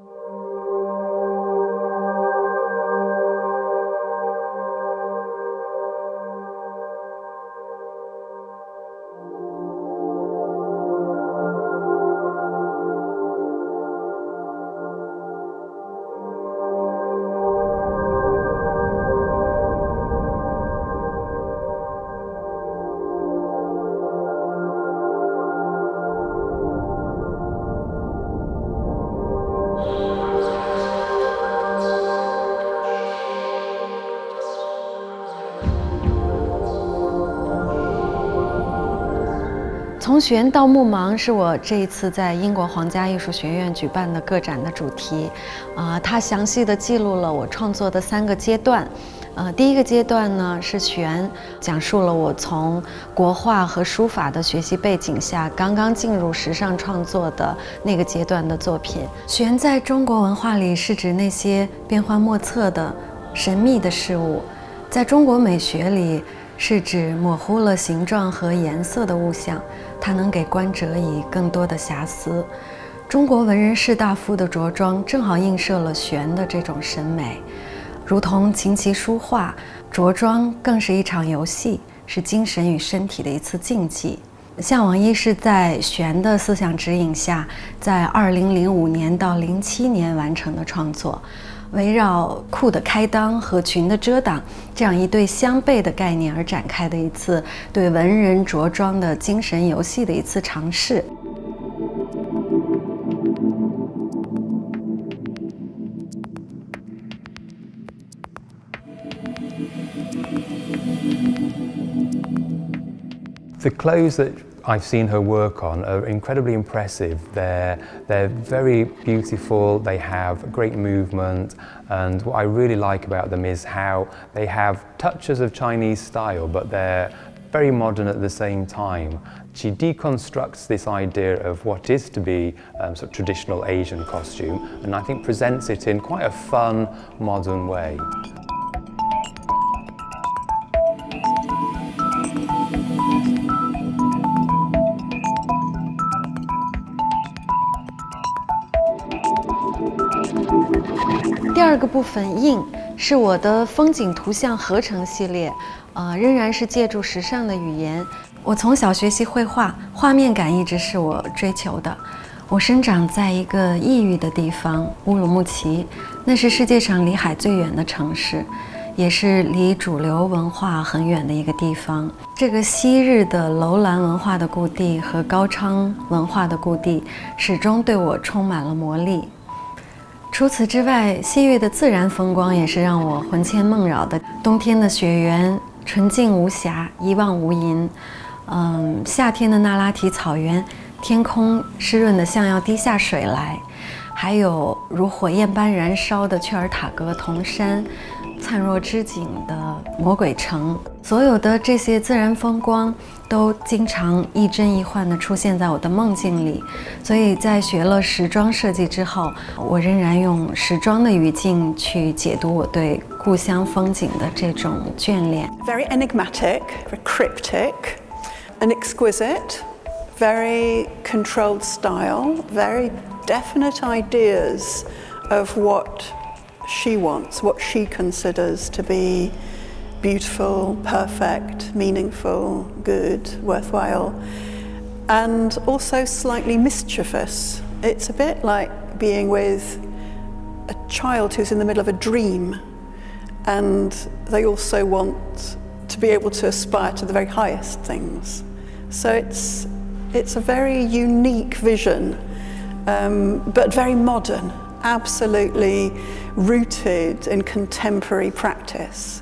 从玄到目盲是我这一次在英国皇家艺术学院举办的个展的主题，它详细的记录了我创作的3个阶段。第一个阶段呢是玄，讲述了我从国画和书法的学习背景下，刚刚进入时尚创作的那个阶段的作品。玄在中国文化里是指那些变幻莫测的神秘的事物，在中国美学里是指模糊了形状和颜色的物象，它能给观者以更多的遐思。中国文人士大夫的着装正好映射了玄的这种审美，如同琴棋书画，着装更是一场游戏，是精神与身体的一次竞技。向往一是在玄的思想指引下，在2005年到07年完成的创作，围绕裤的开裆和裙的遮挡这样一对相悖的概念而展开的一次对文人着装的精神游戏的一次尝试。 The clothes that I've seen her work on are incredibly impressive. They're very beautiful, they have great movement, and what I really like about them is how they have touches of Chinese style, but they're very modern at the same time. She deconstructs this idea of what is to be sort of traditional Asian costume, and I think presents it in quite a fun, modern way. 第二个部分印是我的风景图像合成系列，仍然是借助时尚的语言。我从小学习绘画，画面感一直是我追求的。我生长在一个异域的地方乌鲁木齐，那是世界上离海最远的城市，也是离主流文化很远的一个地方。这个昔日的楼兰文化的故地和高昌文化的故地，始终对我充满了魔力。除此之外，西域的自然风光也是让我魂牵梦绕的。冬天的雪原纯净无瑕，一望无垠。夏天的那拉提草原，天空湿润的像要滴下水来。还有如火焰般燃烧的雀尔塔格铜山，灿若织锦的魔鬼城，所有的这些自然风光都经常一真一幻地出现在我的梦境里。所以在学了时装设计之后，我仍然用时装的语境去解读我对故乡风景的这种眷恋。 Very enigmatic, very cryptic, and exquisite, very controlled style, very definite ideas of what she wants, what she considers to be beautiful, perfect, meaningful, good, worthwhile, and also slightly mischievous. It's a bit like being with a child who's in the middle of a dream, and they also want to be able to aspire to the very highest things. So it's a very unique vision, but very modern, absolutely rooted in contemporary practice.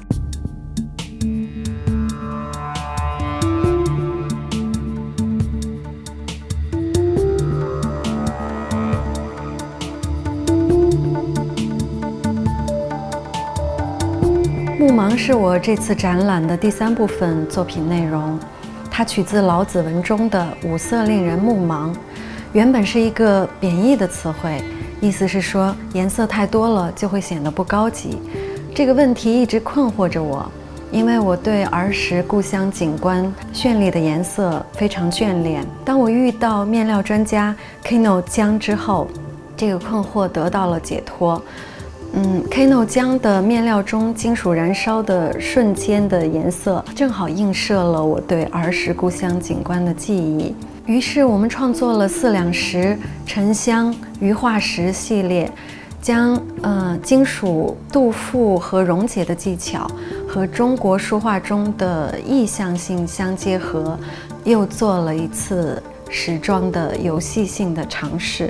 《目盲》是我这次展览的第3部分作品内容，它取自老子文中的“五色令人目盲”，原本是一个贬义的词汇，意思是说颜色太多了就会显得不高级。这个问题一直困惑着我，因为我对儿时故乡景观绚丽的颜色非常眷恋。当我遇到面料专家 Kino 江之后， 这个困惑得到了解脱。Kano 浆的面料中金属燃烧的瞬间的颜色，正好映射了我对儿时故乡景观的记忆。于是我们创作了4两石、沉香、鱼化石系列，将金属镀附和溶解的技巧和中国书画中的意象性相结合，又做了一次时装的游戏性的尝试。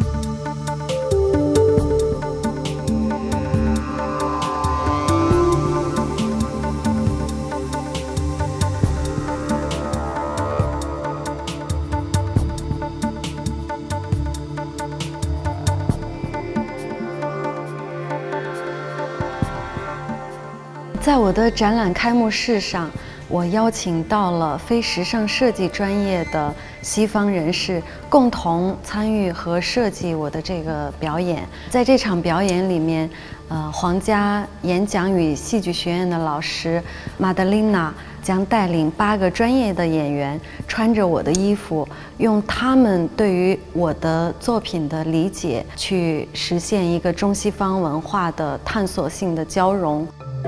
在我的展览开幕式上，我邀请到了非时尚设计专业的西方人士共同参与和设计我的这个表演。在这场表演里面，皇家演讲与戏剧学院的老师玛德琳娜将带领8个专业的演员，穿着我的衣服，用他们对于我的作品的理解，去实现一个中西方文化的探索性的交融。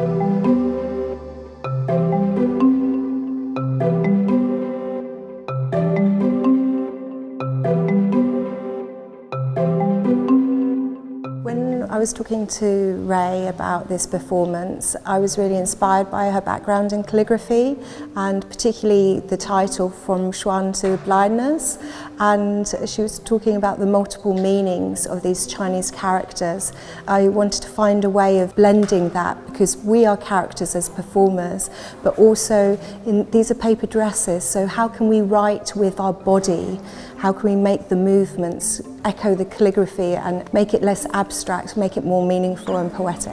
I was talking to Ray about this performance. I was really inspired by her background in calligraphy, and particularly the title From Xuan to Blindness. And she was talking about the multiple meanings of these Chinese characters. I wanted to find a way of blending that, because we are characters as performers, but also these are paper dresses, so how can we write with our body? How can we make the movements echo the calligraphy and make it less abstract, make it more meaningful and poetic?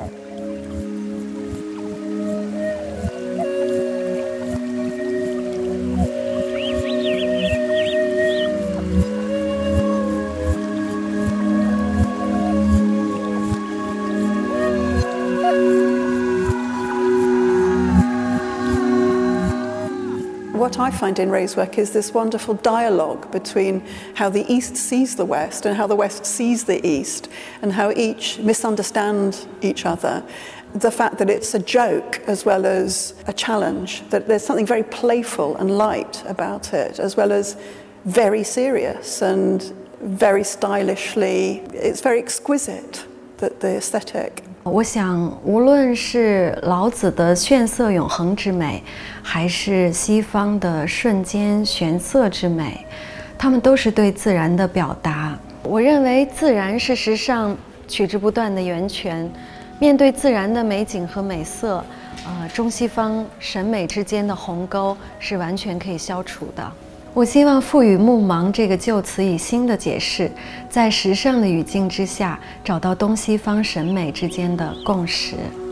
What I find in Ray's work is this wonderful dialogue between how the East sees the West and how the West sees the East, and how each misunderstand each other. The fact that it's a joke as well as a challenge, that there's something very playful and light about it, as well as very serious and very stylishly. It's very exquisite, the aesthetic. 我想，无论是老子的炫色永恒之美，还是西方的瞬间玄色之美，它们都是对自然的表达。我认为自然是时尚取之不断的源泉。面对自然的美景和美色，中西方审美之间的鸿沟是完全可以消除的。我希望赋予目盲这个旧词以新的解释，在时尚的语境之下，找到东西方审美之间的共识。